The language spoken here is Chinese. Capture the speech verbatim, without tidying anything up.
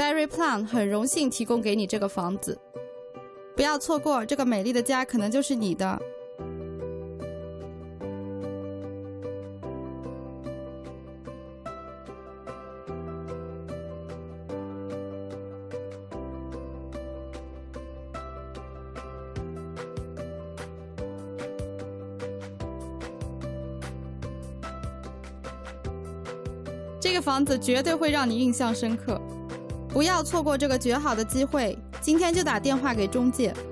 Berry Plan 很荣幸提供给你这个房子，不要错过，这个美丽的家可能就是你的。这个房子绝对会让你印象深刻，不要错过这个绝好的机会，今天就打电话给中介。